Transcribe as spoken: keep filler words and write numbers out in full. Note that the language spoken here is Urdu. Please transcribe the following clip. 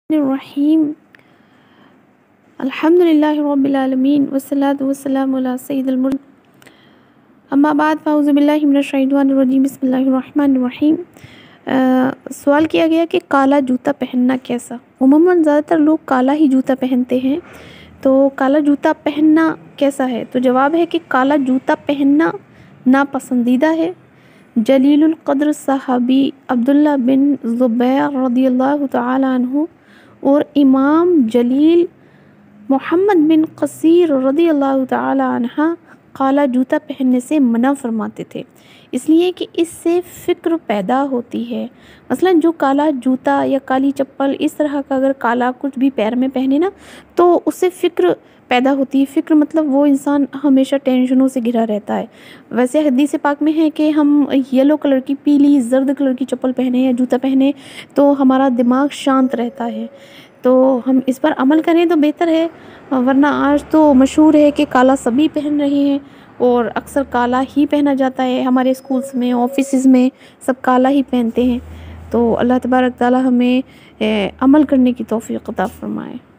الرحیم الحمدللہ رب العالمین والصلاة والسلام علی سید المرسلین اما بعد فاعوذ باللہ من الشیطان الرجیم بسم اللہ الرحمن الرحیم۔ سوال کیا گیا کہ کالا جوتا پہننا کیسا؟ عموماً زیادہ تر لوگ کالا ہی جوتا پہنتے ہیں، تو کالا جوتا پہننا کیسا ہے؟ تو جواب ہے کہ کالا جوتا پہننا ناپسندیدہ ہے۔ جلیل القدر صحابی عبداللہ بن زبیر رضی اللہ تعالی عنہ اور امام جلیل محمد بن قصیر رضی اللہ تعالی عنہ کالا جوتا پہننے سے منع فرماتے تھے، اس لیے کہ اس سے فکر پیدا ہوتی ہے۔ مثلا جو کالا جوتا یا کالی چپل اس طرح کا اگر کالا کچھ بھی پیر میں پہنے نا تو اس سے فکر پیدا ہوتی ہے۔ فکر مطلب وہ انسان ہمیشہ ٹینشنوں سے گھرا رہتا ہے۔ ویسے حدیث پاک میں ہے کہ ہم یلو کلر کی، پیلی زرد کلر کی چپل پہنے یا جوتا پہنے تو ہمارا دماغ شانت رہتا ہے، تو ہم اس پر عمل کریں تو بہتر ہے، ورنہ آج تو مشہور ہے کہ کالا سبھی پہن رہے ہیں اور اکثر کالا ہی پہنا جاتا ہے۔ ہمارے اسکولز میں، آفیسز میں سب کالا ہی پہنتے ہیں، تو اللہ تبارک تعالی ہمیں عمل کرنے کی توفیق عطا فرمائے۔